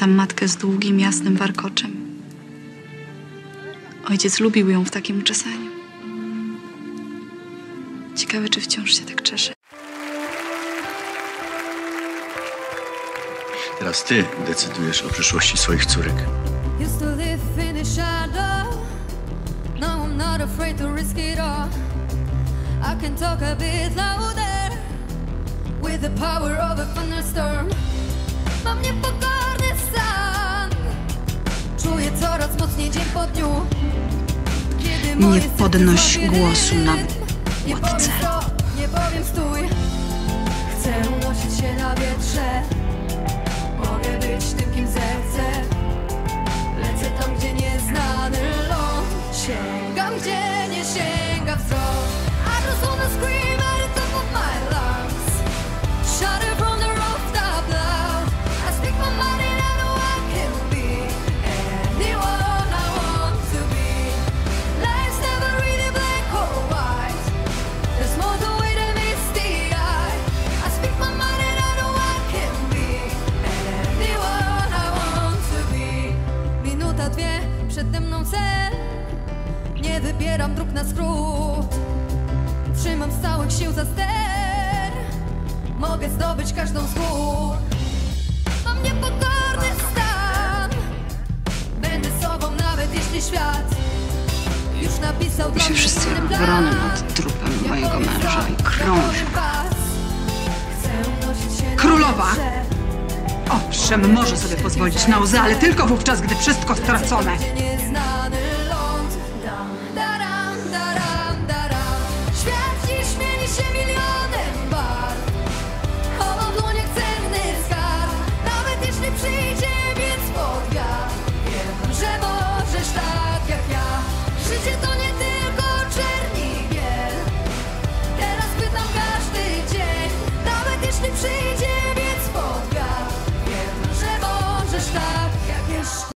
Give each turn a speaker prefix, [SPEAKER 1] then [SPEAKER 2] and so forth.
[SPEAKER 1] Pamiętam matkę z długim, jasnym warkoczem. Ojciec lubił ją w takim uczesaniu. Ciekawe, czy wciąż się tak czesze.
[SPEAKER 2] Teraz ty decydujesz o przyszłości swoich córek.
[SPEAKER 3] Mam niepokorny stan. Czuję coraz mocniej dzień po dniu.
[SPEAKER 1] Nie podnoś głosu na łódce.
[SPEAKER 3] Nie powiem stój. Chcę unosić się na wietrze. Mogę być tym, kim zechcę. Lecę tam, gdzie nieznany ląd. Sięgam, gdzie nie sięga wzrok. I just wanna scream at the top of my lungs. Shatter from the rooftop loud. I speak my mind and I know I can be anyone I want to be. Life's never really black or white. There's more to it than meets the eye. I speak my mind and I know I can be anyone I want to be. Minuta, dwie, przede mną cel. Nie wybieram dróg na skrót. Trzymam z całych sił za ster. Mogę zdobyć każdą z gór. Mam niepokorny stan. Będę sobą nawet jeśli świat już napisał
[SPEAKER 1] I się wszyscy wroną nad trupem mojego męża i krążą.
[SPEAKER 4] Królowa! Owszem, może sobie pozwolić na łzy, ale tylko wówczas, gdy wszystko stracone.